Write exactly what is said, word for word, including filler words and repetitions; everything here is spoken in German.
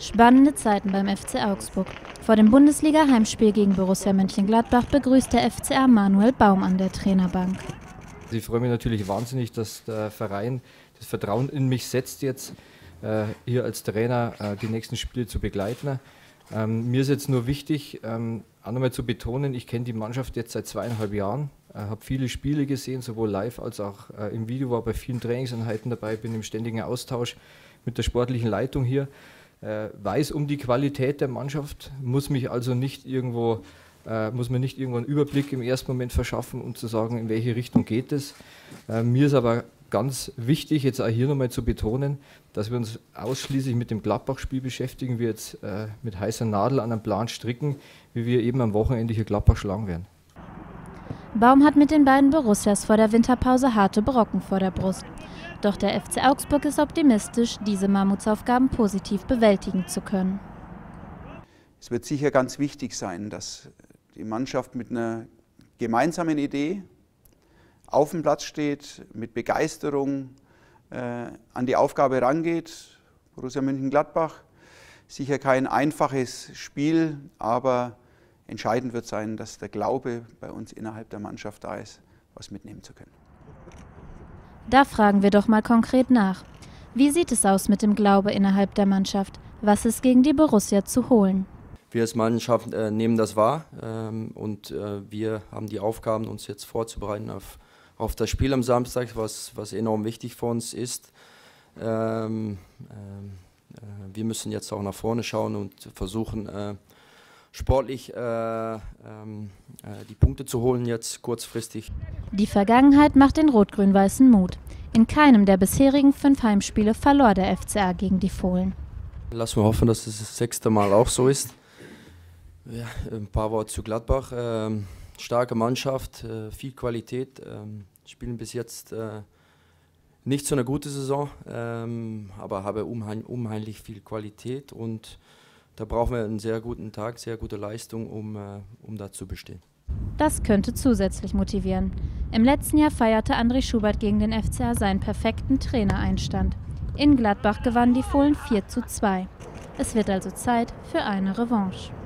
Spannende Zeiten beim F C Augsburg. Vor dem Bundesliga-Heimspiel gegen Borussia Mönchengladbach begrüßt der F C A Manuel Baum an der Trainerbank. Ich freue mich natürlich wahnsinnig, dass der Verein das Vertrauen in mich setzt, jetzt äh, hier als Trainer äh, die nächsten Spiele zu begleiten. Ähm, mir ist jetzt nur wichtig, ähm, auch nochmal zu betonen, ich kenne die Mannschaft jetzt seit zweieinhalb Jahren, äh, habe viele Spiele gesehen, sowohl live als auch äh, im Video, war bei vielen Trainingseinheiten dabei, bin im ständigen Austausch mit der sportlichen Leitung hier, äh, weiß um die Qualität der Mannschaft, muss mich also nicht irgendwo Äh, muss man nicht irgendwo einen Überblick im ersten Moment verschaffen, um zu sagen, in welche Richtung geht es. Äh, mir ist aber ganz wichtig, jetzt auch hier nochmal zu betonen, dass wir uns ausschließlich mit dem Gladbach-Spiel beschäftigen, wir jetzt äh, mit heißer Nadel an einem Plan stricken, wie wir eben am Wochenende hier Gladbach schlagen werden. Baum hat mit den beiden Borussias vor der Winterpause harte Brocken vor der Brust. Doch der F C Augsburg ist optimistisch, diese Mammutsaufgaben positiv bewältigen zu können. Es wird sicher ganz wichtig sein, dass die Mannschaft mit einer gemeinsamen Idee auf dem Platz steht, mit Begeisterung äh, an die Aufgabe rangeht. Borussia Mönchengladbach, sicher kein einfaches Spiel, aber entscheidend wird sein, dass der Glaube bei uns innerhalb der Mannschaft da ist, was mitnehmen zu können. Da fragen wir doch mal konkret nach. Wie sieht es aus mit dem Glaube innerhalb der Mannschaft? Was ist gegen die Borussia zu holen? Wir als Mannschaft äh, nehmen das wahr ähm, und äh, wir haben die Aufgaben, uns jetzt vorzubereiten auf, auf das Spiel am Samstag, was, was enorm wichtig für uns ist. Ähm, äh, wir müssen jetzt auch nach vorne schauen und versuchen, äh, sportlich äh, äh, die Punkte zu holen, jetzt kurzfristig. Die Vergangenheit macht den Rot-Grün-Weißen Mut. In keinem der bisherigen fünf Heimspiele verlor der F C A gegen die Fohlen. Lassen wir hoffen, dass es das sechste Mal auch so ist. Ja, ein paar Worte zu Gladbach. Ähm, starke Mannschaft, äh, viel Qualität. Ähm, spielen bis jetzt äh, nicht so eine gute Saison, ähm, aber haben unheim, unheimlich viel Qualität und da brauchen wir einen sehr guten Tag, sehr gute Leistung, um, äh, um da zu bestehen. Das könnte zusätzlich motivieren. Im letzten Jahr feierte André Schubert gegen den F C A seinen perfekten Trainereinstand. In Gladbach gewannen die Fohlen vier zu zwei. Es wird also Zeit für eine Revanche.